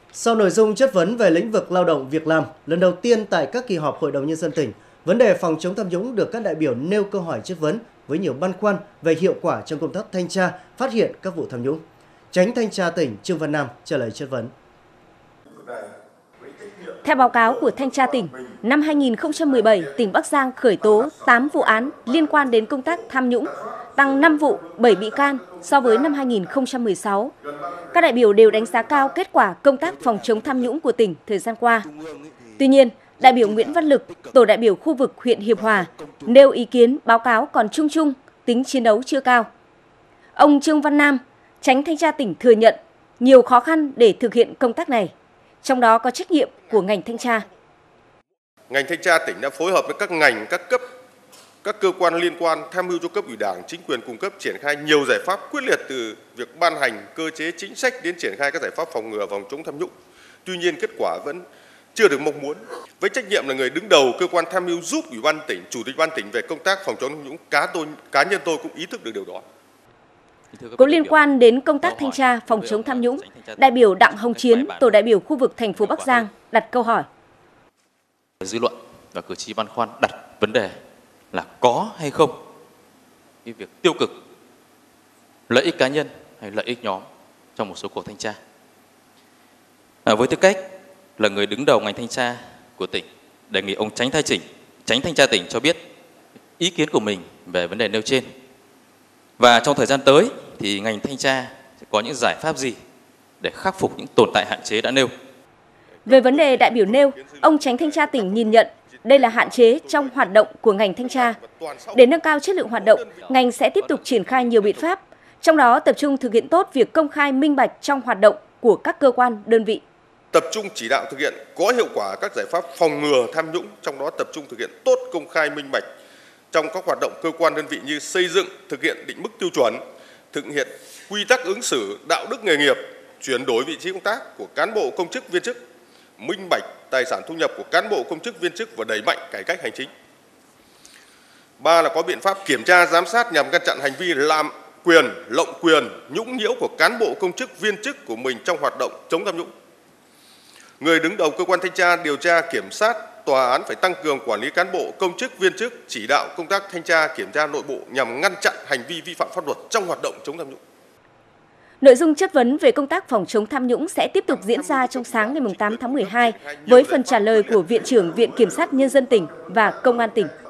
Sau nội dung chất vấn về lĩnh vực lao động việc làm, lần đầu tiên tại các kỳ họp Hội đồng Nhân dân tỉnh, vấn đề phòng chống tham nhũng được các đại biểu nêu câu hỏi chất vấn với nhiều băn khoăn về hiệu quả trong công tác thanh tra, phát hiện các vụ tham nhũng. Chánh Thanh tra tỉnh Trương Văn Nam trả lời chất vấn. Theo báo cáo của Thanh tra tỉnh, năm 2017, tỉnh Bắc Giang khởi tố 8 vụ án liên quan đến công tác tham nhũng, tăng 5 vụ, 7 bị can so với năm 2016. Các đại biểu đều đánh giá cao kết quả công tác phòng chống tham nhũng của tỉnh thời gian qua. Tuy nhiên, đại biểu Nguyễn Văn Lực, tổ đại biểu khu vực huyện Hiệp Hòa, nêu ý kiến báo cáo còn chung chung, tính chiến đấu chưa cao. Ông Trương Văn Nam, Chánh Thanh tra tỉnh thừa nhận nhiều khó khăn để thực hiện công tác này, trong đó có trách nhiệm của ngành thanh tra. Ngành thanh tra tỉnh đã phối hợp với các ngành, các cấp, các cơ quan liên quan tham mưu cho cấp ủy Đảng, chính quyền cung cấp triển khai nhiều giải pháp quyết liệt từ việc ban hành cơ chế chính sách đến triển khai các giải pháp phòng ngừa phòng chống tham nhũng. Tuy nhiên kết quả vẫn chưa được mong muốn. Với trách nhiệm là người đứng đầu cơ quan tham mưu giúp Ủy ban tỉnh, Chủ tịch Ban tỉnh về công tác phòng chống tham nhũng, cá nhân tôi cũng ý thức được điều đó. Cũng liên quan đến công tác thanh tra phòng chống tham nhũng, đại biểu Đặng Hồng Chiến, tổ đại biểu khu vực thành phố Bắc Giang đặt câu hỏi. Dư luận và cử tri băn khoăn đặt vấn đề là có hay không cái việc tiêu cực, lợi ích cá nhân hay lợi ích nhóm trong một số cuộc thanh tra. Với tư cách là người đứng đầu ngành thanh tra của tỉnh, đề nghị ông Chánh Thanh tra tỉnh cho biết ý kiến của mình về vấn đề nêu trên. Và trong thời gian tới thì ngành thanh tra sẽ có những giải pháp gì để khắc phục những tồn tại hạn chế đã nêu. Về vấn đề đại biểu nêu, ông Chánh Thanh tra tỉnh nhìn nhận đây là hạn chế trong hoạt động của ngành thanh tra. Để nâng cao chất lượng hoạt động, ngành sẽ tiếp tục triển khai nhiều biện pháp, trong đó tập trung thực hiện tốt việc công khai minh bạch trong hoạt động của các cơ quan, đơn vị. Tập trung chỉ đạo thực hiện có hiệu quả các giải pháp phòng ngừa tham nhũng, trong đó tập trung thực hiện tốt công khai minh bạch trong các hoạt động cơ quan đơn vị như xây dựng, thực hiện định mức tiêu chuẩn, thực hiện quy tắc ứng xử, đạo đức nghề nghiệp, chuyển đổi vị trí công tác của cán bộ công chức viên chức, minh bạch tài sản thu nhập của cán bộ công chức viên chức và đẩy mạnh cải cách hành chính. 3 là có biện pháp kiểm tra giám sát nhằm ngăn chặn hành vi lạm quyền, lộng quyền, nhũng nhiễu của cán bộ công chức viên chức của mình trong hoạt động chống tham nhũng. Người đứng đầu cơ quan thanh tra, điều tra, kiểm sát, tòa án phải tăng cường quản lý cán bộ công chức viên chức, chỉ đạo công tác thanh tra kiểm tra nội bộ nhằm ngăn chặn hành vi vi phạm pháp luật trong hoạt động chống tham nhũng. Nội dung chất vấn về công tác phòng chống tham nhũng sẽ tiếp tục diễn ra trong sáng ngày 8 tháng 12 với phần trả lời của Viện trưởng Viện Kiểm sát Nhân dân tỉnh và Công an tỉnh.